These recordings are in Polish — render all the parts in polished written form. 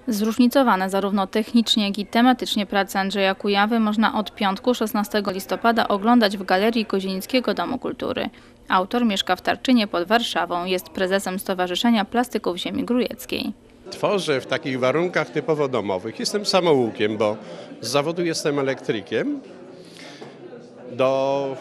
Zróżnicowane zarówno technicznie, jak i tematycznie prace Andrzeja Kujawy można od piątku 16 listopada oglądać w Galerii Kozienickiego Domu Kultury. Autor mieszka w Tarczynie pod Warszawą, jest prezesem Stowarzyszenia Plastyków Ziemi Grójeckiej. Tworzę w takich warunkach typowo domowych. Jestem samoukiem, bo z zawodu jestem elektrykiem. Do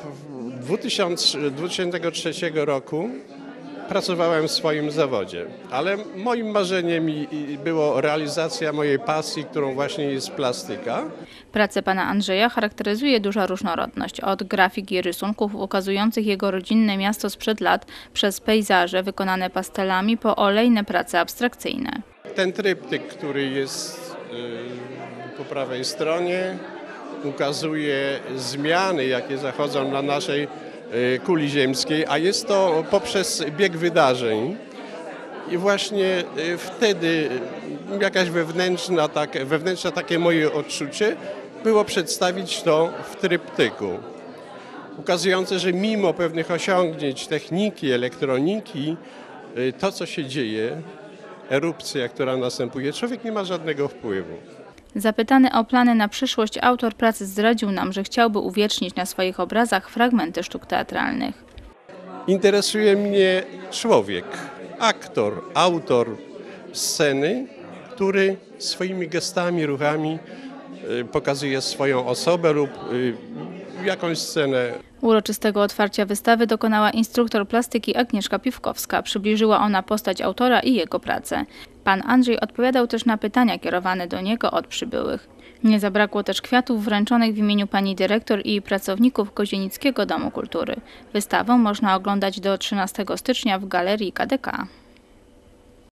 2003 roku pracowałem w swoim zawodzie, ale moim marzeniem było realizacja mojej pasji, którą właśnie jest plastyka. Pracę pana Andrzeja charakteryzuje duża różnorodność. Od grafik i rysunków ukazujących jego rodzinne miasto sprzed lat, przez pejzaże wykonane pastelami, po olejne prace abstrakcyjne. Ten tryptyk, który jest po prawej stronie, ukazuje zmiany, jakie zachodzą na naszej kuli ziemskiej, a jest to poprzez bieg wydarzeń. I właśnie wtedy jakaś wewnętrzne takie moje odczucie było przedstawić to w tryptyku. Ukazujące, że mimo pewnych osiągnięć techniki, elektroniki, to co się dzieje, erupcja, która następuje, człowiek nie ma żadnego wpływu. Zapytany o plany na przyszłość, autor pracy zdradził nam, że chciałby uwiecznić na swoich obrazach fragmenty sztuk teatralnych. Interesuje mnie człowiek, aktor, autor sceny, który swoimi gestami, ruchami pokazuje swoją osobę lub jakąś scenę. Uroczystego otwarcia wystawy dokonała instruktor plastyki Agnieszka Piwkowska. Przybliżyła ona postać autora i jego pracę. Pan Andrzej odpowiadał też na pytania kierowane do niego od przybyłych. Nie zabrakło też kwiatów wręczonych w imieniu pani dyrektor i pracowników Kozienickiego Domu Kultury. Wystawę można oglądać do 13 stycznia w Galerii KDK.